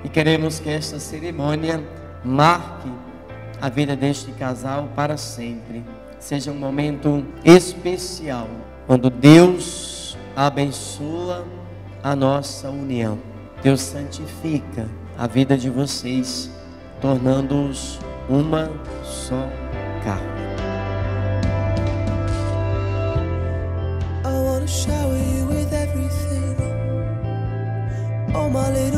E queremos que esta cerimônia marque a vida deste casal para sempre. Seja um momento especial, quando Deus abençoa a nossa união. Deus santifica a vida de vocês, tornando-os uma só carne. I wanna shower you with everything. Oh, my little